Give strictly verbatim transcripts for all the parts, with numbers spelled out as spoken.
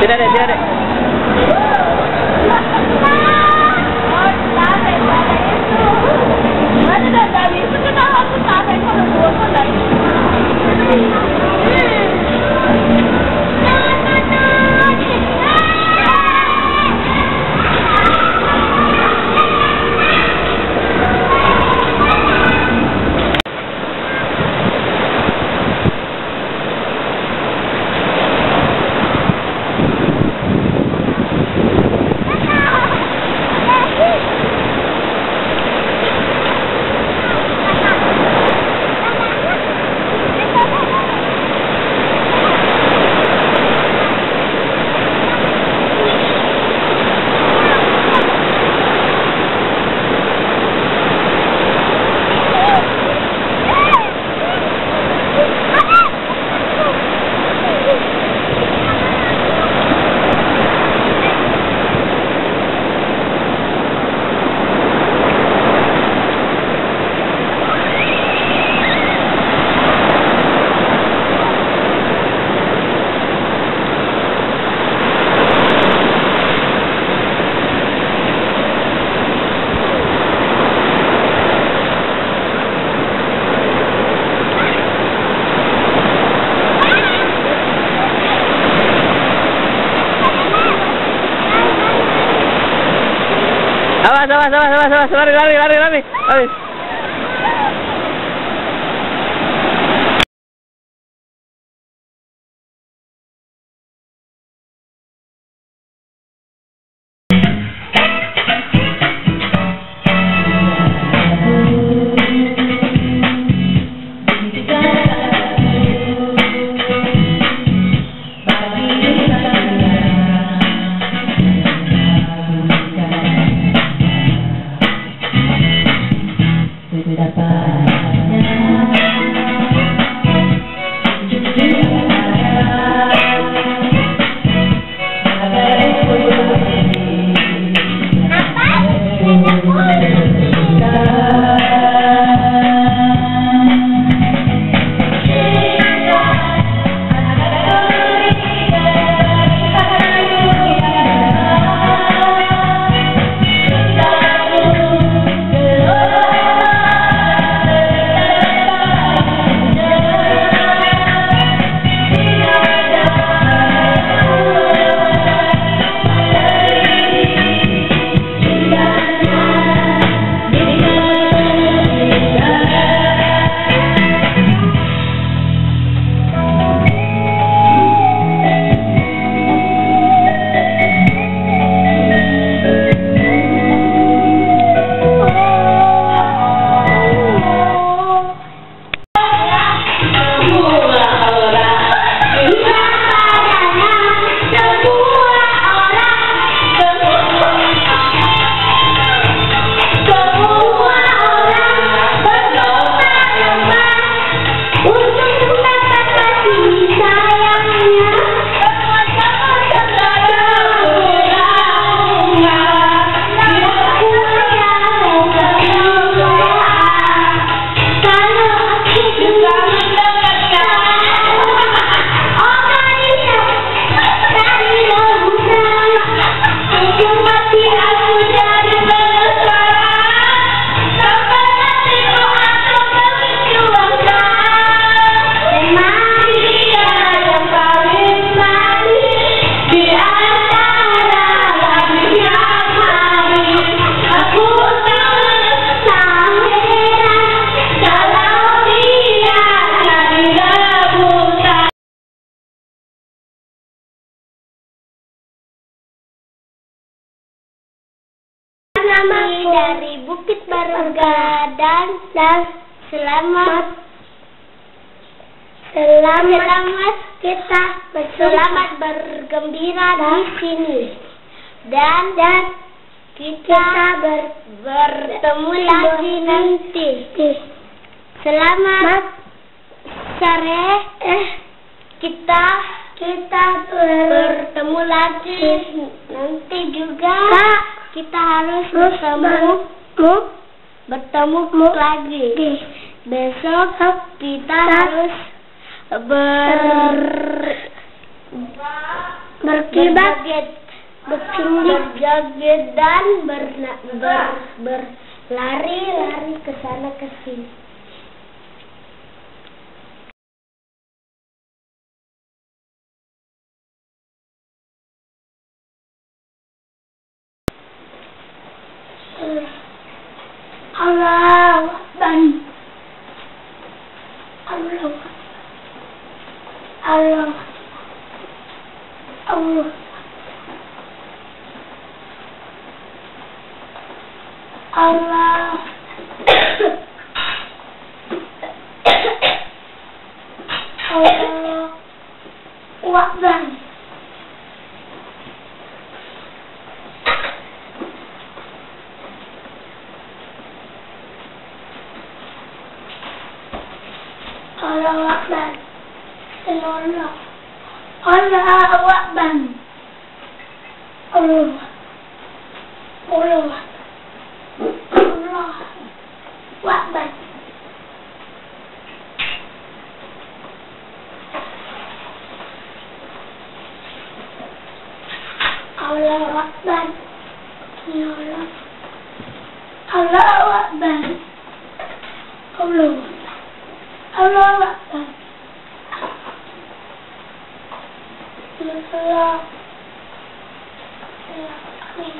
Sini deh, sini deh. Awas, awas, awas, awas, awas, lari, lari, lari, lari, lari. Kami dari Bukit Barugadan dan selamat selamat kita selamat bergembira di sini dan dan kita ber, bertemu lagi nanti. Selamat sore, eh kita kita bertemu lagi nanti juga. Kita harus bertemu bertemu lagi. Besok kita harus ber berjoget, berjoget dan berna, ber, berlari-lari ke sana ke sini. Allah Akbar. Allah. Allah. Allah. Allah. Allah. Akbar. Allah Akbar. Allah. Allah Akbar. Allah. Allah. Allah Akbar. Allah Akbar. Allah. Allah Akbar. Allah. Allah Akbar. Allah. Amin.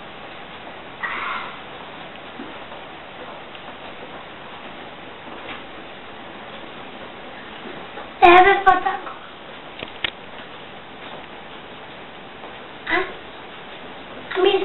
Saya fotoku. Ah? Amin.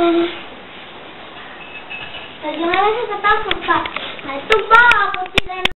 Bagaimana saya takut, Pak? Nah, itu Pak, aku tidak